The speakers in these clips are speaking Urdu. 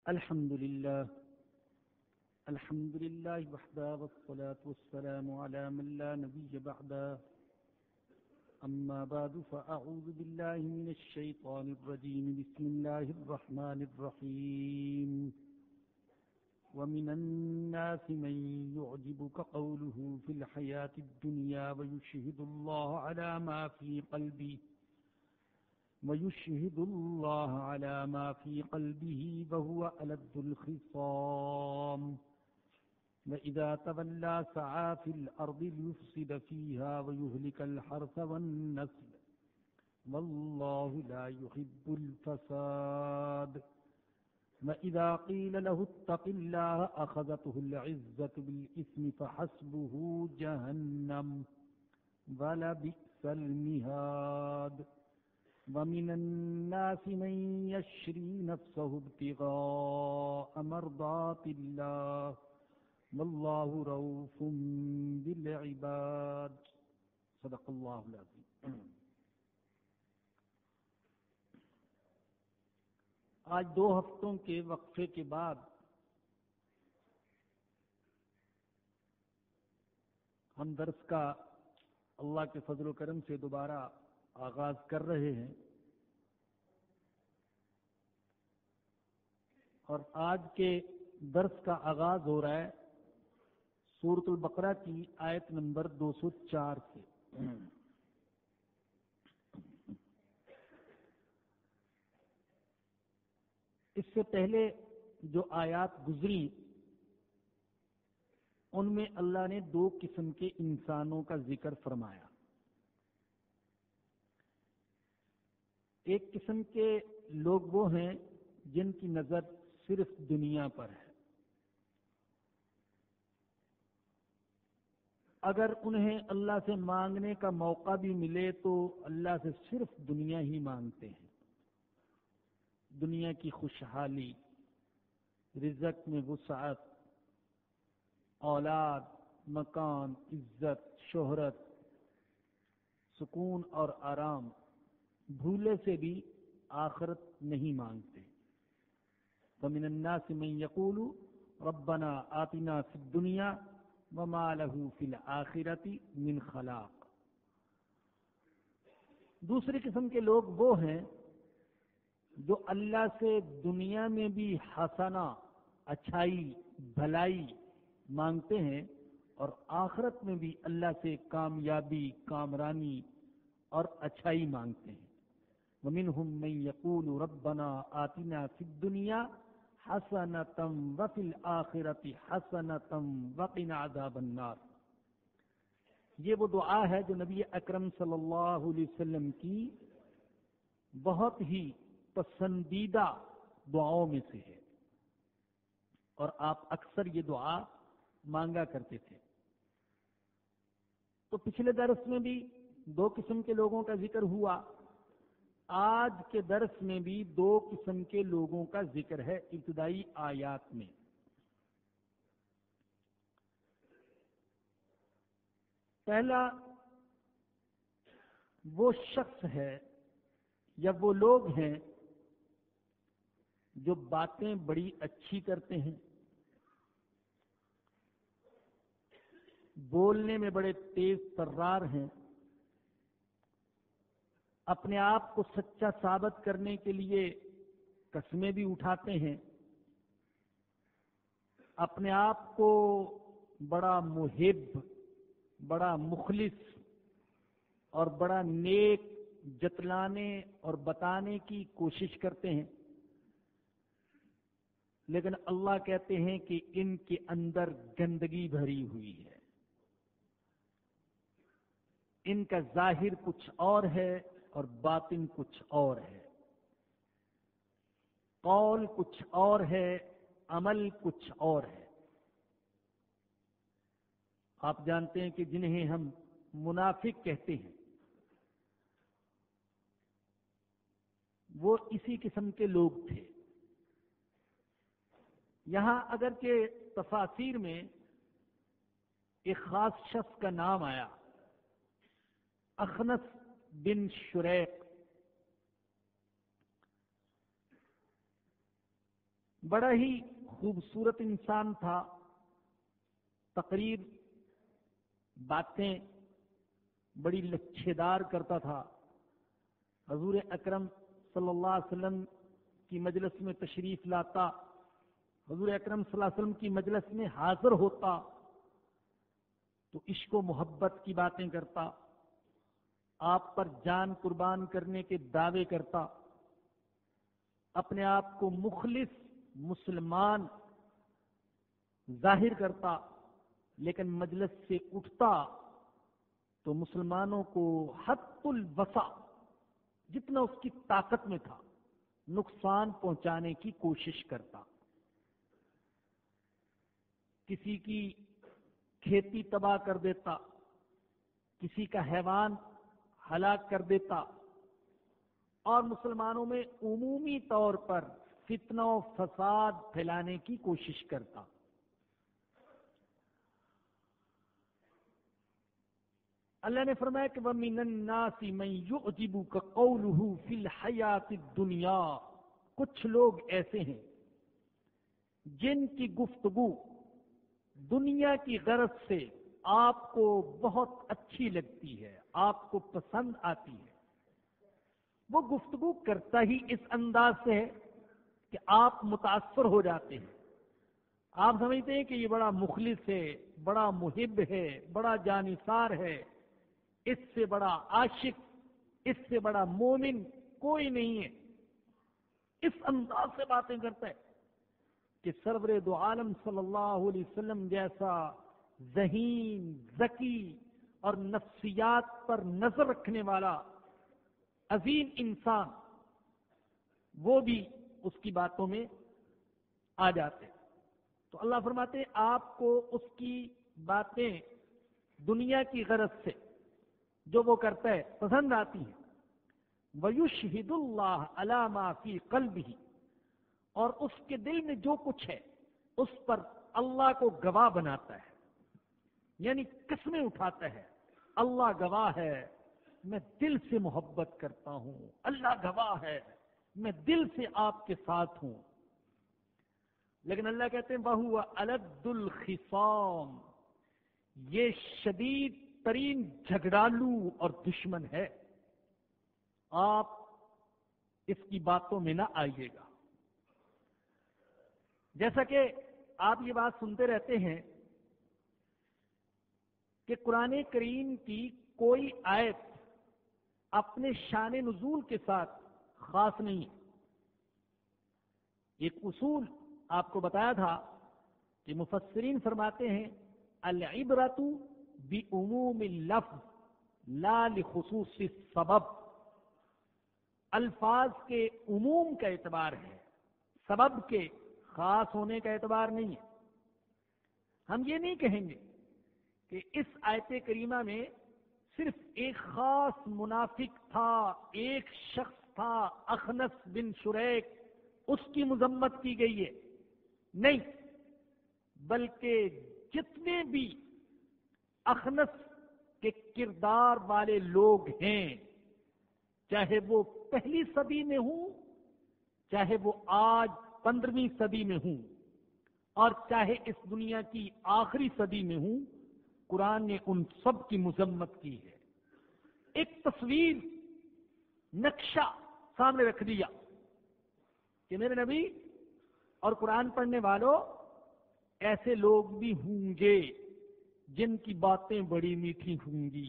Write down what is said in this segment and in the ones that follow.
الحمد لله وحده والصلاة والسلام على من لا نبي بعده أما بعد فأعوذ بالله من الشيطان الرجيم بسم الله الرحمن الرحيم ومن الناس من يعجبك قوله في الحياة الدنيا ويشهد الله على ما في قلبه وهو ألد الخصام وإذا تولى سعى في الأرض ليفسد فيها ويهلك الحرث والنسل والله لا يحب الفساد وإذا قيل له اتق الله أخذته العزة بالإثم فحسبه جهنم ولبئس المهاد ومن الناس من يشري نفسه ابتغاء مرضات الله والله رؤوف بالعباد صدق اللہ العظیم۔ آج 2 ہفتوں کے وقفے کے بعد ہم درس کا اللہ کے فضل و کرم سے دوبارہ آغاز کر رہے ہیں، اور آج کے درس کا آغاز ہو رہا ہے سورۃ البقرہ کی آیت نمبر 204 سے۔ اس سے پہلے جو آیات گزری ان میں اللہ نے 2 قسم کے انسانوں کا ذکر فرمایا۔ ایک قسم کے لوگ وہ ہیں جن کی نظر صرف دنیا پر ہے، اگر انہیں اللہ سے مانگنے کا موقع بھی ملے تو اللہ سے صرف دنیا ہی مانگتے ہیں، دنیا کی خوشحالی، رزق میں وسعت، اولاد، مکان، عزت، شہرت، سکون اور آرام، بھولے سے بھی آخرت نہیں مانگتے۔ فَمِنَ النَّاسِ مَن يَقُولُ رَبَّنَا آتِنَا فِي الدُّنْيَا وَمَا لَهُ فِي الْآخِرَةِ مِنْ خَلَاقٍ۔ دوسری قسم کے لوگ وہ ہیں جو اللہ سے دنیا میں بھی حسنہ، اچھائی، بھلائی مانگتے ہیں، اور آخرت میں بھی اللہ سے کامیابی، کامرانی اور اچھائی مانگتے ہیں۔ وَمِنْهُمْ مَنْ يَقُولُ رَبَّنَا آتِنَا فِي الدُّنْيَا حَسَنَةً وَفِي الْآخِرَةِ حَسَنَةً وَقِنَا عَذَابَ النَّارِ۔ یہ وہ دعا ہے جو نبی اکرم صلی اللہ علیہ وسلم کی بہت ہی پسندیدہ دعاؤں میں سے ہے، اور آپ اکثر یہ دعا مانگا کرتے تھے۔ تو پچھلے درس میں بھی 2 قسم کے لوگوں کا ذکر ہوا، آج کے درس میں بھی 2 قسم کے لوگوں کا ذکر ہے ابتدائی آیات میں۔ پہلا وہ شخص ہے یا وہ لوگ ہیں جو باتیں بڑی اچھی کرتے ہیں، بولنے میں بڑے تیز ترار ہیں، اپنے آپ کو سچا ثابت کرنے کے لیے قسمیں بھی اٹھاتے ہیں، اپنے آپ کو بڑا محب، بڑا مخلص اور بڑا نیک جتلانے اور بتانے کی کوشش کرتے ہیں، لیکن اللہ کہتے ہیں کہ ان کے اندر گندگی بھری ہوئی ہے، ان کا ظاہر کچھ اور ہے اور باطن کچھ اور ہے، قول کچھ اور ہے، عمل کچھ اور ہے۔ آپ جانتے ہیں کہ جنہیں ہم منافق کہتے ہیں وہ اسی قسم کے لوگ تھے۔ یہاں اگرچہ تفاسیر میں ایک خاص شخص کا نام آیا، اخنس بن شریق، بڑا ہی خوبصورت انسان تھا، تقریر باتیں بڑی لچھیدار کرتا تھا۔ حضور اکرم صلی اللہ علیہ وسلم کی مجلس میں تشریف لاتا، حضور اکرم صلی اللہ علیہ وسلم کی مجلس میں حاضر ہوتا تو عشق و محبت کی باتیں کرتا، آپ پر جان قربان کرنے کے دعوے کرتا، اپنے آپ کو مخلص مسلمان ظاہر کرتا، لیکن مجلس سے اٹھتا تو مسلمانوں کو حد الوسع جتنا اس کی طاقت میں تھا نقصان پہنچانے کی کوشش کرتا۔ کسی کی کھیتی تباہ کر دیتا، کسی کا حیوان ہلاک کر دیتا، اور مسلمانوں میں عمومی طور پر فتنہ و فساد پھیلانے کی کوشش کرتا۔ اللہ نے فرمایا کہ وَمِنَ النَّاسِ مَن يُعْجِبُكَ قَوْلُهُ فِي الْحَيَاةِ الدُّنْيَا، کچھ لوگ ایسے ہیں جن کی گفتگو دنیا کی غرض سے آپ کو بہت اچھی لگتی ہے، آپ کو پسند آتی ہے۔ وہ گفتگو کرتا ہی اس انداز سے ہے کہ آپ متاثر ہو جاتے ہیں، آپ سمجھتے ہیں کہ یہ بڑا مخلص ہے، بڑا محب ہے، بڑا جانثار ہے، اس سے بڑا عاشق، اس سے بڑا مومن کوئی نہیں ہے۔ اس انداز سے باتیں کرتا ہے کہ سرور دو عالم صلی اللہ علیہ وسلم جیسا ذہین، ذکی اور نفسیات پر نظر رکھنے والا عظیم انسان وہ بھی اس کی باتوں میں آ جاتے۔ تو اللہ فرماتے ہیں آپ کو اس کی باتیں دنیا کی غرض سے جو وہ کرتا ہے پسند آتی ہیں۔ وَيُشْهِدُ اللَّهَ عَلَى مَا فِي قَلْبِهِ، اور اس کے دل میں جو کچھ ہے اس پر اللہ کو گواہ بناتا ہے، یعنی قسمیں اٹھاتا ہے۔ اللہ گواہ ہے میں دل سے محبت کرتا ہوں، اللہ گواہ ہے میں دل سے آپ کے ساتھ ہوں، لیکن اللہ کہتے ہیں وَهُوَ أَلَدُّ الْخِصَامِ، یہ شدید ترین جھگڑالو اور دشمن ہے، آپ اس کی باتوں میں نہ آئیے گا۔ جیسا کہ آپ یہ بات سنتے رہتے ہیں کہ قرآن کریم کی کوئی آیت اپنے شان نزول کے ساتھ خاص نہیں ہے۔ ایک اصول آپ کو بتایا تھا کہ مفسرین فرماتے ہیں العبرۃ بعموم اللفظ لا لخصوص السبب، الفاظ کے عموم کا اعتبار ہے، سبب کے خاص ہونے کا اعتبار نہیں ہے۔ ہم یہ نہیں کہیں گے کہ اس آیت کریمہ میں صرف ایک خاص منافق تھا، ایک شخص تھا اخنس بن شریک، اس کی مذمت کی گئی ہے، نہیں، بلکہ جتنے بھی اخنس کے کردار والے لوگ ہیں، چاہے وہ پہلی صدی میں ہوں، چاہے وہ آج 15ویں صدی میں ہوں، اور چاہے اس دنیا کی آخری صدی میں ہوں، قرآن نے ان سب کی مذمت کی ہے۔ ایک تصویر، نقشہ سامنے رکھ دیا کہ میرے نبی اور قرآن پڑھنے والوں، ایسے لوگ بھی ہوں گے جن کی باتیں بڑی میٹھی ہوں گی،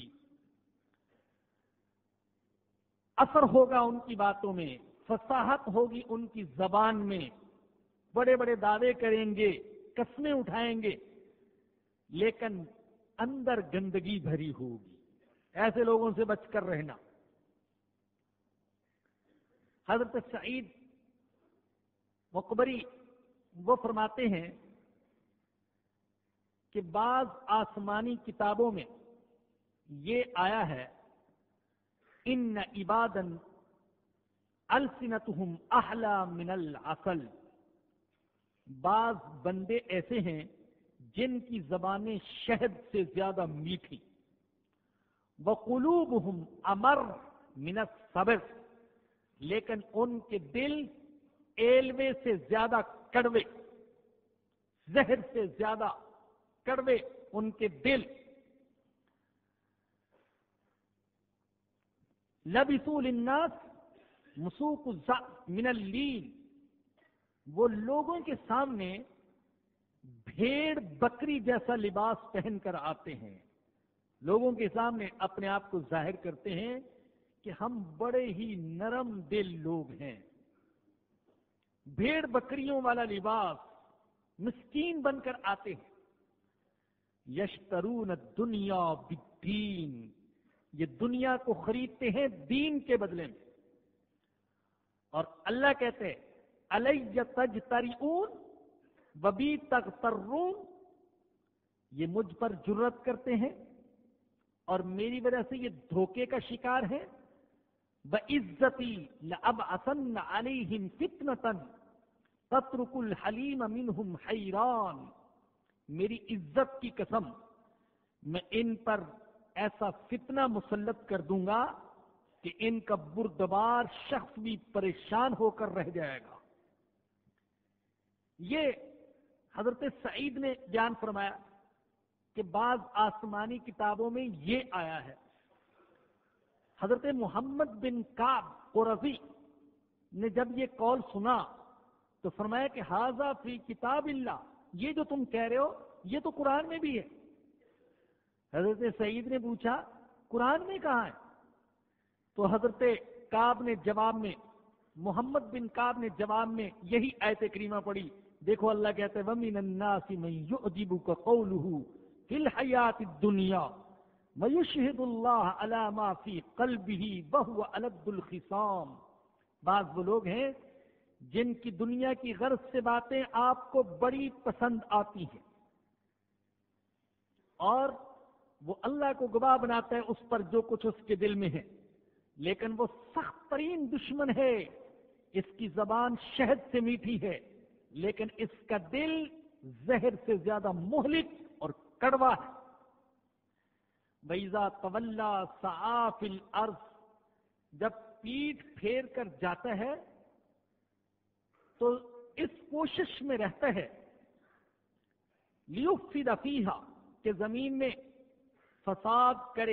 اثر ہوگا ان کی باتوں میں، فصاحت ہوگی ان کی زبان میں، بڑے بڑے دعوے کریں گے، قسمیں اٹھائیں گے، لیکن اندر گندگی بھری ہوگی۔ ایسے لوگوں سے بچ کر رہنا۔ حضرت سعید مقبری وہ فرماتے ہیں کہ بعض آسمانی کتابوں میں یہ آیا ہے ان عبادا السنتهم احلی من العسل، بعض بندے ایسے ہیں جن کی زبانیں شہد سے زیادہ میٹھی، وقلوبهم امر من الصبر، لیکن ان کے دل ایلوے سے زیادہ کڑوے، زہر سے زیادہ کڑوے ان کے دل. لبثوا للناس مسوق الزعف من اللین، وہ لوگوں کے سامنے بھیڑ بکری جیسا لباس پہن کر آتے ہیں، لوگوں کے سامنے اپنے آپ کو ظاہر کرتے ہیں کہ ہم بڑے ہی نرم دل لوگ ہیں. بھیڑ بکریوں والا لباس، مسکین بن کر آتے ہیں. یشترون الدنیا بالدین، یہ دنیا کو خریدتے ہیں دین کے بدلے میں. اور اللہ کہتے ہیں الی تجترئون وبی تغترون، یہ مجھ پر جرت کرتے ہیں اور میری وجہ سے یہ دھوکے کا شکار ہے. وعزتی لأبعثن علیہم فتنۃ تترک الحلیم منہم حیران، میری عزت کی قسم میں ان پر ایسا فتنہ مسلط کر دوں گا کہ ان کا بردبار شخص بھی پریشان ہو کر رہ جائے گا. یہ حضرت سعید نے بیان فرمایا کہ بعض آسمانی کتابوں میں یہ آیا ہے. حضرت محمد بن کعب قرظی نے جب یہ قول سنا تو فرمایا کہ ھذا فی کتاب اللہ، یہ جو تم کہہ رہے ہو یہ تو قرآن میں بھی ہے. حضرت سعید نے پوچھا قرآن میں کہاں ہے؟ تو حضرت کعب نے جواب میں، محمد بن کعب نے جواب میں یہی آیت کریمہ پڑھی. دیکھو اللہ کہتے ہیں وَمِنَ النَّاسِ مَن يُعْجِبُكَ قَوْلُهُ فِي الْحَيَاةِ الدُّنْيَا وَيُشْهِدُ اللَّهَ عَلَى مَا فِي قَلْبِهِ وَهُوَ أَلَدُّ الْخِصَامِ. بعض وہ لوگ ہیں جن کی دنیا کی غرض سے باتیں آپ کو بڑی پسند آتی ہیں اور وہ اللہ کو گواہ بناتا ہے اس پر جو کچھ اس کے دل میں ہے، لیکن وہ سخت ترین دشمن ہے. اس کی زبان شہد سے میٹھی ہے لیکن اس کا دل زہر سے زیادہ مہلک اور کڑوا ہے. وَإِذَا تَوَلَّى سَعَىٰ فِي الْأَرْضِ، جب پیٹھ پھیر کر جاتا ہے تو اس کوشش میں رہتا ہے لِيُفْسِدَ فِيهَا، کہ زمین میں فساد کرے،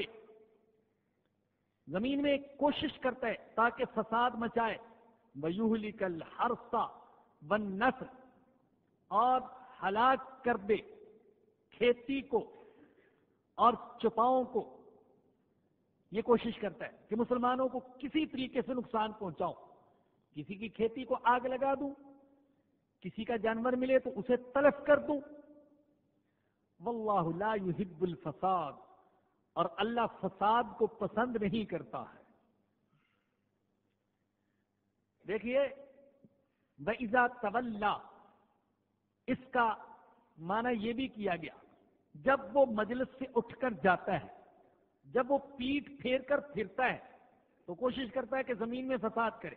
زمین میں کوشش کرتا ہے تاکہ فساد مچائے. وَيُهْلِكَ الْحَرْثَ وَالنَّسْلَ، اور ہلاک کر دے کھیتی کو اور چپاؤں کو. یہ کوشش کرتا ہے کہ مسلمانوں کو کسی طریقے سے نقصان پہنچاؤں، کسی کی کھیتی کو آگ لگا دوں، کسی کا جانور ملے تو اسے تلف کر دوں. واللہ لا يحب الفساد، اور اللہ فساد کو پسند نہیں کرتا ہے. دیکھیے وَإِذَا تَوَلَّى، اس کا معنی یہ بھی کیا گیا جب وہ مجلس سے اٹھ کر جاتا ہے، جب وہ پیٹھ پھیر کر پھرتا ہے تو کوشش کرتا ہے کہ زمین میں فساد کرے.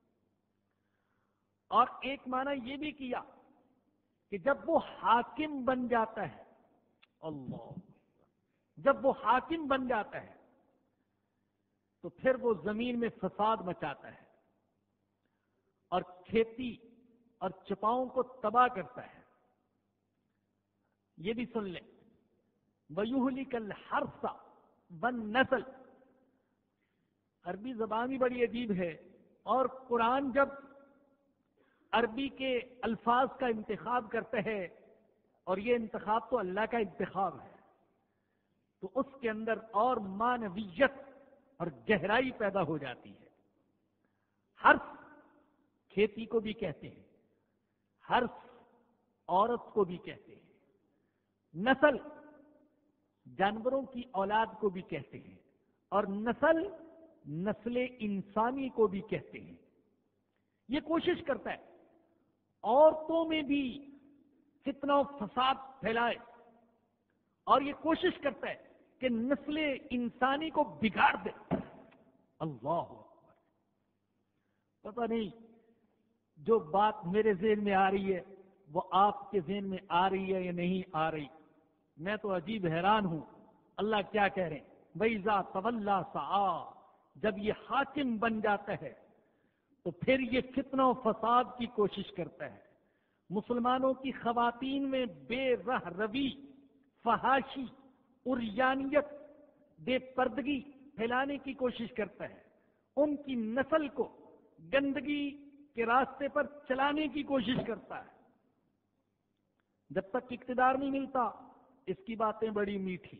اور ایک معنی یہ بھی کیا کہ جب وہ حاکم بن جاتا ہے، اللہ، جب وہ حاکم بن جاتا ہے تو پھر وہ زمین میں فساد مچاتا ہے اور کھیتی اور چپاؤں کو تباہ کرتا ہے. یہ بھی سن لیں وَيُهْلِكَ الْحَرْثَ وَالنَّسْلَ. عربی زبان بھی بڑی عجیب ہے اور قرآن جب عربی کے الفاظ کا انتخاب کرتا ہے، اور یہ انتخاب تو اللہ کا انتخاب ہے، تو اس کے اندر اور معنویت اور گہرائی پیدا ہو جاتی ہے. حرث کھیتی کو بھی کہتے ہیں، حرث عورت کو بھی کہتے ہیں، نسل جانوروں کی اولاد کو بھی کہتے ہیں، اور نسل انسانی کو بھی کہتے ہیں. یہ کوشش کرتا ہے عورتوں میں بھی فتنہ و فساد پھیلائے، اور یہ کوشش کرتا ہے کہ نسل انسانی کو بگاڑ دے. اللہ اکبر. پتہ نہیں جو بات میرے ذہن میں آ رہی ہے وہ آپ کے ذہن میں آ رہی ہے یا نہیں آ رہی. میں تو عجیب حیران ہوں اللہ کیا کہہ رہے ہیں. وَإِذَا تَوَلَّى سَعَىٰ، جب یہ حاکم بن جاتا ہے تو پھر یہ فتنہ و فساد کی کوشش کرتا ہے. مسلمانوں کی خواتین میں بے رہ روی، فحاشی، عریانیت، بے پردگی پھیلانے کی کوشش کرتا ہے، ان کی نسل کو گندگی کے راستے پر چلانے کی کوشش کرتا ہے۔ جب تک اقتدار نہیں ملتا اس کی باتیں بڑی میٹھی،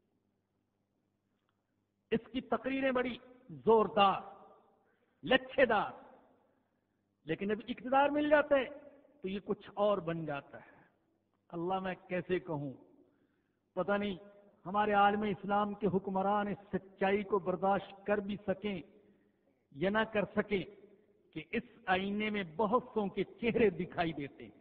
اس کی تقریریں بڑی زوردار، لچھے دار، لیکن جب اقتدار مل جاتا ہے تو یہ کچھ اور بن جاتا ہے۔ اللہ میں کیسے کہوں، پتہ نہیں ہمارے عالم اسلام کے حکمران اس سچائی کو برداشت کر بھی سکیں یا نہ کر سکیں کہ اس آئینے میں بہت سوں کے چہرے دکھائی دیتے ہیں۔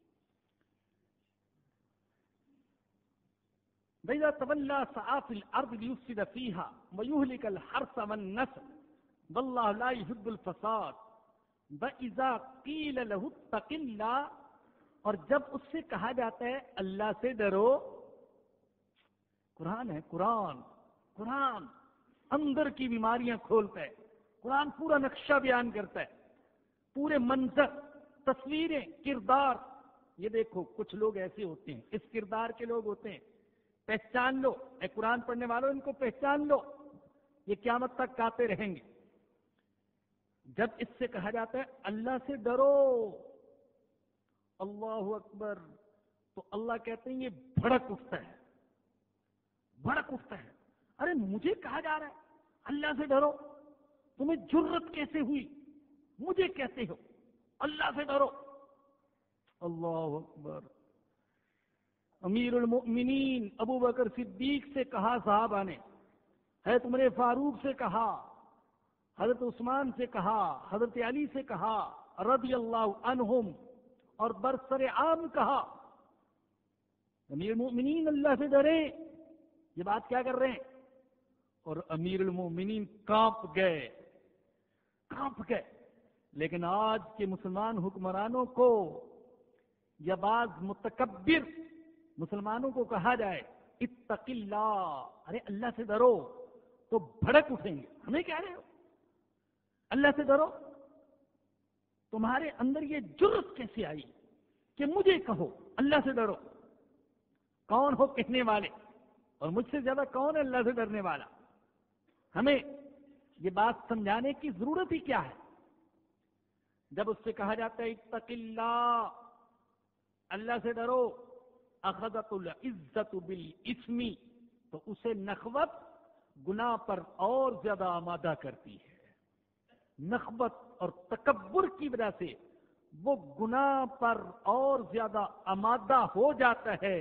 وَإِذَا تَوَلَّى سَعَىٰ فِي الْأَرْضِ لِيُفْسِدَ فِيهَا وَيُهْلِكَ الْحَرْثَ وَالنَّسْلَ وَاللَّهُ لَا يُحِبُّ الْفَسَادَ وَإِذَا قِيلَ لَهُ اتَّقِ اللَّهَ، اور جب اس سے کہا جاتا ہے اللہ سے ڈرو، قرآن ہے، قرآن اندر کی بیماریاں کھولتا ہے، قرآن پورا نقشہ بیان کرتا ہے، پورے منظر، تصویریں، کردار۔ یہ دیکھو کچھ لوگ ایسے ہوتے ہیں، اس کردار کے لوگ ہوتے ہیں، پہچان لو، اے قرآن پڑھنے والوں ان کو پہچان لو، یہ قیامت تک گاتے رہیں گے۔ جب اس سے کہا جاتا ہے اللہ سے ڈرو، اللہ اکبر، تو اللہ کہتے ہیں یہ بھڑک اٹھتا ہے، بھڑک اٹھتا ہے۔ ارے مجھے کہا جا رہا ہے اللہ سے ڈرو، تمہیں جرت کیسے ہوئی مجھے کہتے ہو اللہ سے ڈرو؟ اللہ اکبر۔ امیر المؤمنین ابو بکر صدیق سے کہا صحابہ نے، حضرت عمر فاروق سے کہا، حضرت عثمان سے کہا، حضرت علی سے کہا رضی اللہ عنہم، اور برسر عام کہا امیر المؤمنین اللہ سے ڈرے۔ یہ بات کیا کر رہے ہیں؟ اور امیر المؤمنین کانپ گئے۔ لیکن آج کے مسلمان حکمرانوں کو یا بعض متکبر مسلمانوں کو کہا جائے اتق اللہ، ارے اللہ سے ڈرو، تو بھڑک اٹھیں گے، ہمیں کہہ رہے ہو اللہ سے ڈرو؟ تمہارے اندر یہ جرت کیسے آئی کہ مجھے کہو اللہ سے ڈرو؟ کون ہو کہنے والے؟ اور مجھ سے زیادہ کون ہے اللہ سے ڈرنے والا؟ ہمیں یہ بات سمجھانے کی ضرورت ہی کیا ہے؟ جب اس سے کہا جاتا ہے اتق اللہ، اللہ سے ڈرو، اخذت العزت بالاسم، تو اسے نخوت گناہ پر اور زیادہ آمادہ کرتی ہے۔ نخوت اور تکبر کی وجہ سے وہ گناہ پر اور زیادہ آمادہ ہو جاتا ہے۔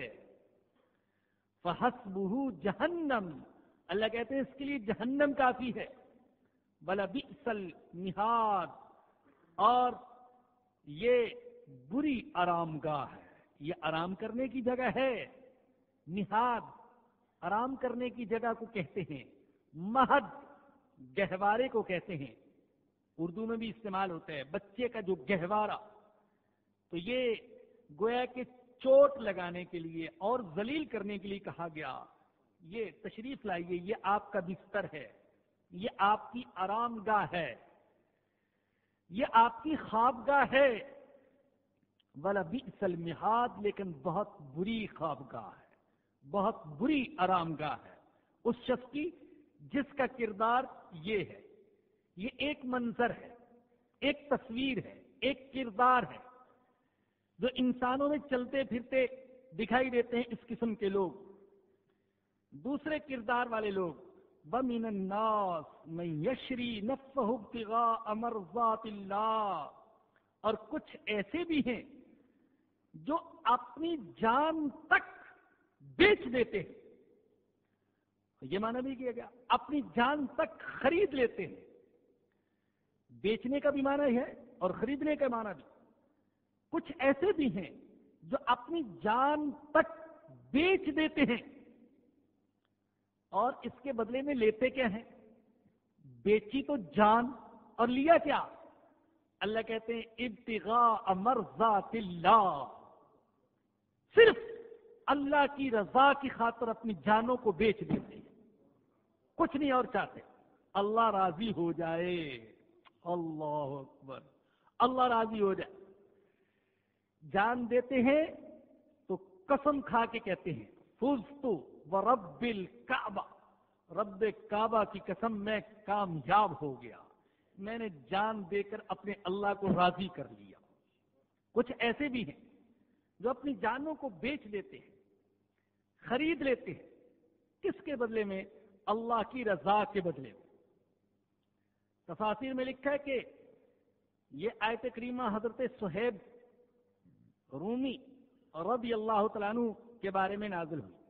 فحسبہ جہنم، اللہ کہتے ہیں اس کے لیے جہنم کافی ہے۔ وَلَبِئْسَ الْمِہَادُ، اور یہ بری آرام گاہ ہے، یہ آرام کرنے کی جگہ ہے۔ نہاد آرام کرنے کی جگہ کو کہتے ہیں، مہد گہوارے کو کہتے ہیں، اردو میں بھی استعمال ہوتا ہے، بچے کا جو گہوارہ۔ تو یہ گویا کہ چوٹ لگانے کے لیے اور ذلیل کرنے کے لیے کہا گیا، یہ تشریف لائیے، یہ آپ کا بستر ہے، یہ آپ کی آرام گاہ ہے، یہ آپ کی خوابگاہ ہے۔ وَلَبِئْسَ الْمِہَادُ، لیکن بہت بری خوابگاہ ہے، بہت بری آرام گاہ ہے اس شخص کی جس کا کردار یہ ہے۔ یہ ایک منظر ہے، ایک تصویر ہے، ایک کردار ہے جو انسانوں میں چلتے پھرتے دکھائی دیتے ہیں اس قسم کے لوگ۔ دوسرے کردار والے لوگ، وَمِنَ النَّاسِ مَن يَشْرِي نَفْسَهُ ابْتِغَاءَ مَرْضَاتِ اللَّهِ، اور کچھ ایسے بھی ہیں جو اپنی جان تک بیچ دیتے ہیں۔ یہ معنی بھی کیا گیا، اپنی جان تک خرید لیتے ہیں۔ بیچنے کا بھی معنی ہے اور خریدنے کا معنی بھی۔ کچھ ایسے بھی ہیں جو اپنی جان تک بیچ دیتے ہیں، اور اس کے بدلے میں لیتے کیا ہیں؟ بیچی تو جان، اور لیا کیا؟ اللہ کہتے ہیں ابتغاء مرضات اللہ، صرف اللہ کی رضا کی خاطر اپنی جانوں کو بیچ دیتے ہیں، کچھ نہیں اور چاہتے، اللہ راضی ہو جائے۔ اللہ اکبر، اللہ راضی ہو جائے۔ جان دیتے ہیں تو قسم کھا کے کہتے ہیں فزت ورب الکعبہ، رب کعبہ کی قسم میں کامیاب ہو گیا، میں نے جان دے کر اپنے اللہ کو راضی کر لیا۔ کچھ ایسے بھی ہیں جو اپنی جانوں کو بیچ لیتے ہیں، خرید لیتے ہیں، کس کے بدلے میں؟ اللہ کی رضا کے بدلے میں۔ تفاسیر میں لکھا ہے کہ یہ آیت کریمہ حضرت صہیب رومی رضی اللہ تعالیٰ عنہ کے بارے میں نازل ہوئی۔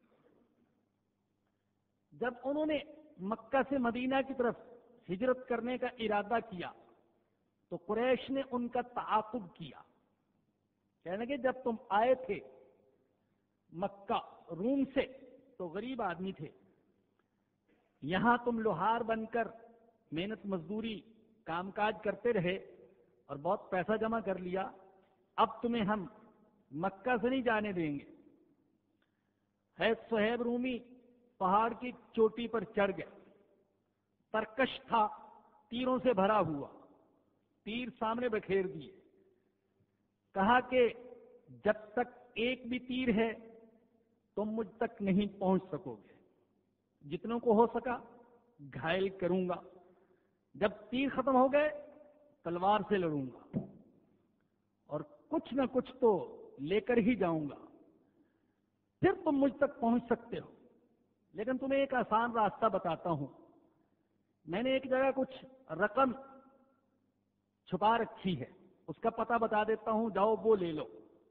جب انہوں نے مکہ سے مدینہ کی طرف ہجرت کرنے کا ارادہ کیا تو قریش نے ان کا تعاقب کیا، کہنے لگے جب تم آئے تھے مکہ روم سے تو غریب آدمی تھے، یہاں تم لوہار بن کر محنت مزدوری کام کاج کرتے رہے اور بہت پیسہ جمع کر لیا، اب تمہیں ہم مکہ سے نہیں جانے دیں گے۔ حضرت صہیب رومی پہاڑ کی چوٹی پر چڑھ گئے، ترکش تھا، تیروں سے بھرا ہوا، تیر سامنے بکھیر دیے، کہا کہ جب تک ایک بھی تیر ہے تم مجھ تک نہیں پہنچ سکو گے، جتنوں کو ہو سکا گھائل کروں گا، جب تیر ختم ہو گئے تلوار سے لڑوں گا اور کچھ نہ کچھ تو لے کر ہی جاؤں گا، پھر تم مجھ تک پہنچ سکتے ہو۔ لیکن تمہیں ایک آسان راستہ بتاتا ہوں، میں نے ایک جگہ کچھ رقم چھپا رکھی ہے، اس کا پتہ بتا دیتا ہوں، جاؤ وہ لے لو۔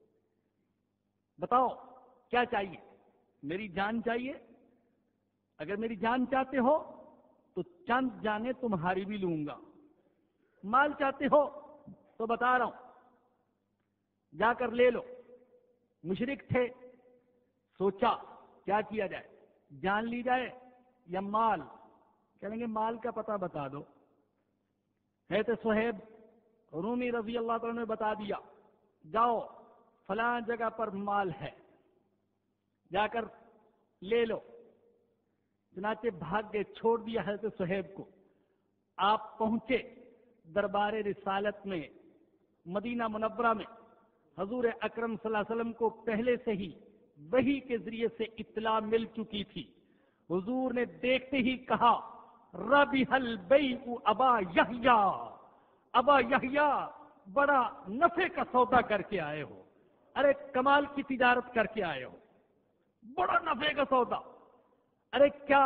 بتاؤ کیا چاہیے؟ میری جان چاہیے؟ اگر میری جان چاہتے ہو تو چند جانیں تمہاری بھی لوں گا۔ مال چاہتے ہو تو بتا رہا ہوں، جا کر لے لو۔ مشرک تھے، سوچا کیا کیا جائے، جان لی جائے یا مال؟ کہیں گے مال کا پتہ بتا دو۔ حضرت صہیب رومی رضی اللہ تعالیٰ نے بتا دیا، جاؤ فلاں جگہ پر مال ہے، جا کر لے لو۔ چنانچہ بھاگ گئے، چھوڑ دیا حضرت صہیب کو۔ آپ پہنچے دربار رسالت میں مدینہ منورہ میں، حضور اکرم صلی اللہ علیہ وسلم کو پہلے سے ہی وحی کے ذریعے سے اطلاع مل چکی تھی۔ حضور نے دیکھتے ہی کہا ربح البیع ابا یحییٰ، ابا یحییٰ بڑا نفع کا سودا کر کے آئے ہو، ارے کمال کی تجارت کر کے آئے ہو، بڑا نفع کا سودا، ارے کیا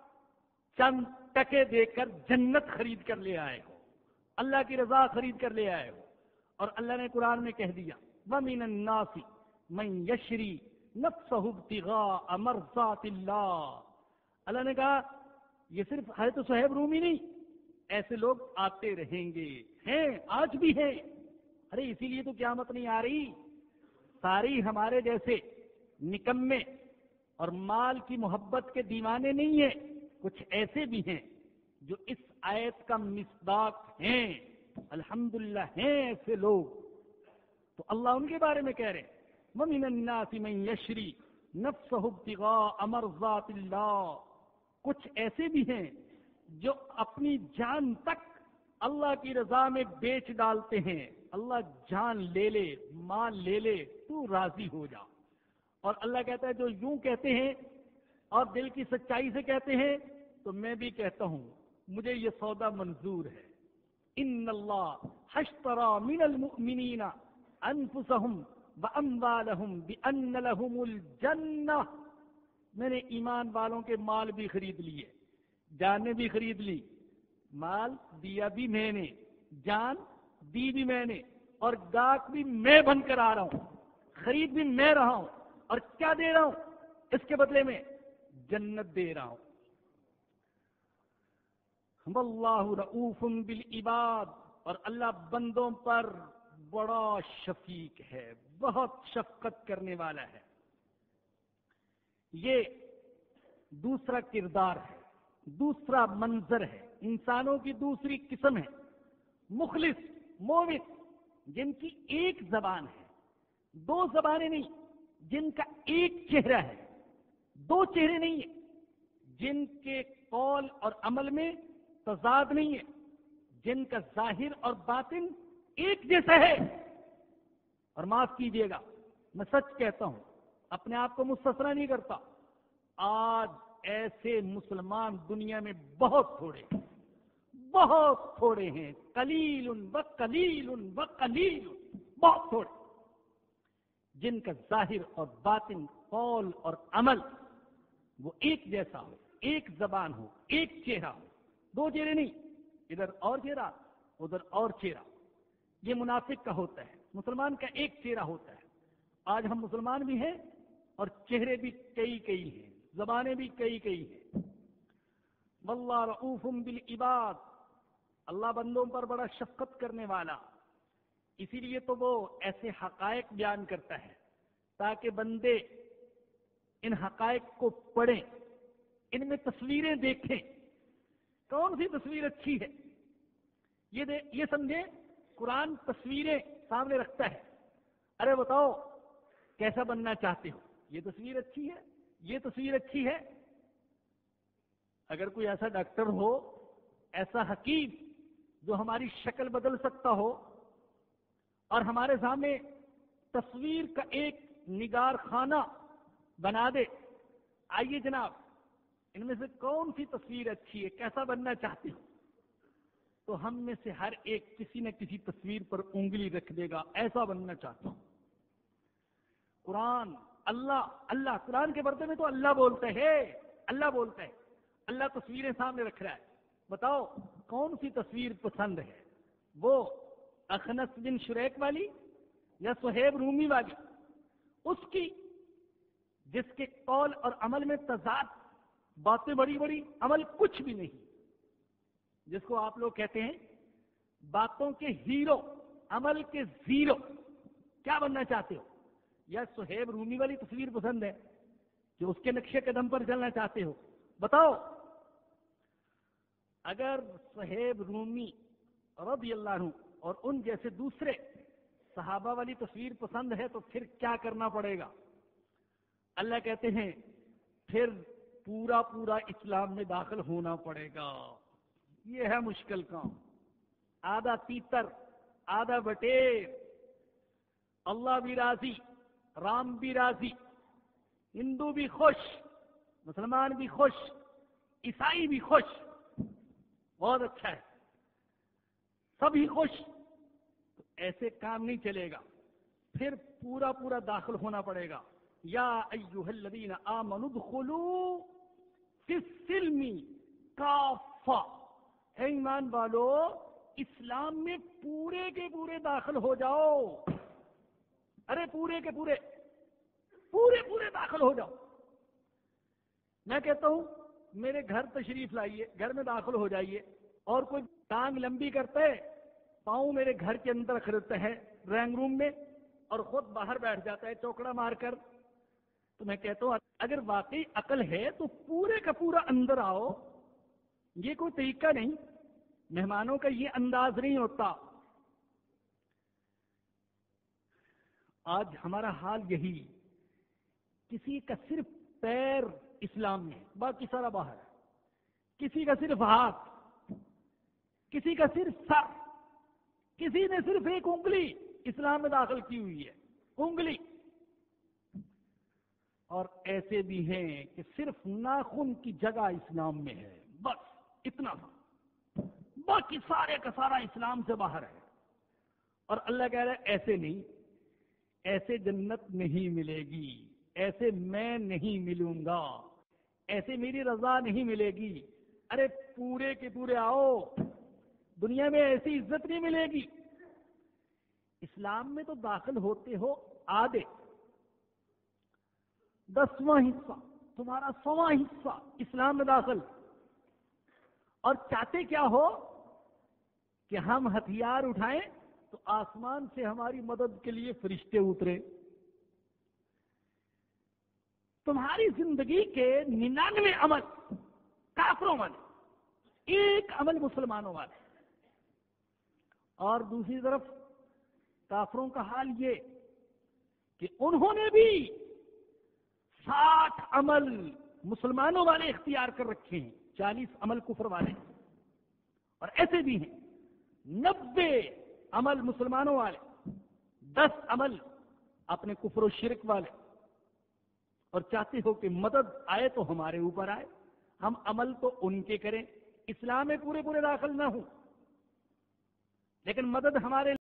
چند ٹکے دے کر جنت خرید کر لے آئے ہو، اللہ کی رضا خرید کر لے آئے ہو۔ اور اللہ نے قرآن میں کہہ دیا وَمِنَ النَّاسِ مَن يَشْرِي نَفْسَهُ ابْتِغَاءَ مَرْضَاتِ اللَّهِ۔ اللہ نے کہا یہ صرف حضرت صہیب رومی نہیں، ایسے لوگ آتے رہیں گے، ہیں آج بھی ہیں۔ ارے اسی لیے تو قیامت نہیں آ رہی، ساری ہمارے جیسے نکمے اور مال کی محبت کے دیوانے نہیں ہیں، کچھ ایسے بھی ہیں جو اس آیت کا مصداق ہیں، الحمدللہ ہیں ایسے لوگ۔ تو اللہ ان کے بارے میں کہہ رہے ہیں وَمِنَ النَّاسِ مَن يَشْرِي نَفْسَهُ ابْتِغَاءَ مَرْضَاتِ اللَّهِ، کچھ ایسے بھی ہیں جو اپنی جان تک اللہ کی رضا میں بیچ ڈالتے ہیں، اللہ جان لے لے، مال لے لے، تو راضی ہو جا۔ اور اللہ کہتا ہے جو یوں کہتے ہیں اور دل کی سچائی سے کہتے ہیں تو میں بھی کہتا ہوں مجھے یہ سودا منظور ہے۔ ان اللہ اشتری من المؤمنین انفسهم واموالهم بان لهم الجنہ، میں نے ایمان والوں کے مال بھی خرید لیے، جانیں بھی خرید لی، مال دیا بھی میں نے، جان دی بھی میں نے، اور گاہک بھی میں بن کر آ رہا ہوں، خرید بھی میں رہا ہوں، اور کیا دے رہا ہوں اس کے بدلے میں؟ جنت دے رہا ہوں۔ واللہ رؤوف بالعباد، اور اللہ بندوں پر بڑا شفیق ہے، بہت شفقت کرنے والا ہے۔ یہ دوسرا کردار ہے، دوسرا منظر ہے، انسانوں کی دوسری قسم ہے، مخلص مومن جن کی ایک زبان ہے، دو زبانیں نہیں، جن کا ایک چہرہ ہے، دو چہرے نہیں ہیں، جن کے قول اور عمل میں تضاد نہیں ہے، جن کا ظاہر اور باطن ایک جیسا ہے۔ اور معاف کیجیے گا، میں سچ کہتا ہوں، اپنے آپ کو مستثنا نہیں کرتا، آج ایسے مسلمان دنیا میں بہت تھوڑے ہیں، قلیل وقلیل وقلیل، بہت تھوڑے، جن کا ظاہر اور باطن، قول اور عمل وہ ایک جیسا ہو، ایک زبان ہو، ایک چہرہ ہو، دو چہرے نہیں، ادھر اور چہرہ ادھر اور چہرہ۔ یہ منافق کا ہوتا ہے، مسلمان کا ایک چہرہ ہوتا ہے۔ آج ہم مسلمان بھی ہیں اور چہرے بھی کئی ہیں، زبانیں بھی کئی ہیں۔ واللہ رؤوف بالعباد، اللہ بندوں پر بڑا شفقت کرنے والا، اسی لیے تو وہ ایسے حقائق بیان کرتا ہے تاکہ بندے ان حقائق کو پڑھیں، ان میں تصویریں دیکھیں، کون سی تصویر اچھی ہے، یہ سمجھیں قرآن تصویریں سامنے رکھتا ہے، ارے بتاؤ کیسا بننا چاہتے ہو، یہ تصویر اچھی ہے، یہ تصویر اچھی ہے۔ اگر کوئی ایسا ڈاکٹر ہو، ایسا حکیم جو ہماری شکل بدل سکتا ہو اور ہمارے سامنے تصویر کا ایک نگار خانہ بنا دے، آئیے جناب ان میں سے کون سی تصویر اچھی ہے، کیسا بننا چاہتے ہو، تو ہم میں سے ہر ایک کسی نہ کسی تصویر پر انگلی رکھ دے گا، ایسا بننا چاہتا ہوں۔ قرآن اللہ قرآن کے برتے میں تو اللہ بولتا ہے، اللہ تصویریں سامنے رکھ رہا ہے، بتاؤ کون سی تصویر پسند ہے، وہ اخنس بن شریک والی یا صہیب رومی والی، اس کی جس کے قول اور عمل میں تضاد، باتیں بڑی عمل کچھ بھی نہیں، جس کو آپ لوگ کہتے ہیں باتوں کے ہیرو عمل کے زیرو، کیا بننا چاہتے ہو؟ یا صہیب رومی والی تصویر پسند ہے کہ اس کے نقشے قدم پر چلنا چاہتے ہو؟ بتاؤ، اگر صہیب رومی رضی اللہ عنہ اور ان جیسے دوسرے صحابہ والی تصویر پسند ہے تو پھر کیا کرنا پڑے گا؟ اللہ کہتے ہیں پھر پورا اسلام میں داخل ہونا پڑے گا۔ یہ ہے مشکل کام، آدھا تیتر آدھا بٹیر، اللہ بھی راضی، رام بھی راضی، ہندو بھی خوش، مسلمان بھی خوش، عیسائی بھی خوش، بہت اچھا ہے، سبھی خوش، تو ایسے کام نہیں چلے گا، پھر پورا داخل ہونا پڑے گا۔ یا ایھا الذین آمنوا ادخلوا فی السلم کافہ، ہے ایمان والو اسلام میں پورے کے پورے داخل ہو جاؤ، ارے پورے کے پورے داخل ہو جاؤ۔ میں کہتا ہوں میرے گھر تشریف لائیے، گھر میں داخل ہو جائیے، اور کوئی ٹانگ لمبی کرتا ہے، پاؤں میرے گھر کے اندر خریدتا ہے ڈرائنگ روم میں اور خود باہر بیٹھ جاتا ہے چوکڑا مار کر، تو میں کہتا ہوں اگر واقعی عقل ہے تو پورے کا پورا اندر آؤ، یہ کوئی طریقہ نہیں، مہمانوں کا یہ انداز نہیں ہوتا۔ آج ہمارا حال یہی، کسی کا صرف پیر اسلام میں، باقی سارا باہر ہے، کسی کا صرف ہاتھ، کسی کا صرف سر، کسی نے صرف ایک انگلی اسلام میں داخل کی ہوئی ہے، انگلی، اور ایسے بھی ہیں کہ صرف ناخن کی جگہ اسلام میں ہے، بس اتنا تھا، باقی سارے کا سارا اسلام سے باہر ہے۔ اور اللہ کہہ رہا ہے ایسے نہیں، ایسے جنت نہیں ملے گی، ایسے میں نہیں ملوں گا، ایسے میری رضا نہیں ملے گی، ارے پورے کے پورے آؤ، دنیا میں ایسی عزت نہیں ملے گی۔ اسلام میں تو داخل ہوتے ہو آدھے، 10واں حصہ تمہارا، 100واں حصہ اسلام میں داخل، اور چاہتے کیا ہو کہ ہم ہتھیار اٹھائیں تو آسمان سے ہماری مدد کے لیے فرشتے اترے۔ تمہاری زندگی کے 99 عمل کافروں والے، ایک عمل مسلمانوں والے، اور دوسری طرف کافروں کا حال یہ کہ انہوں نے بھی 60 عمل مسلمانوں والے اختیار کر رکھے ہیں، 40 عمل کفر والے، اور ایسے بھی ہیں 90 عمل مسلمانوں والے، 10 عمل اپنے کفر و شرک والے، اور چاہتے ہو کہ مدد آئے تو ہمارے اوپر آئے، ہم عمل تو ان کے کریں، اسلام میں پورے داخل نہ ہوں، لیکن مدد ہمارے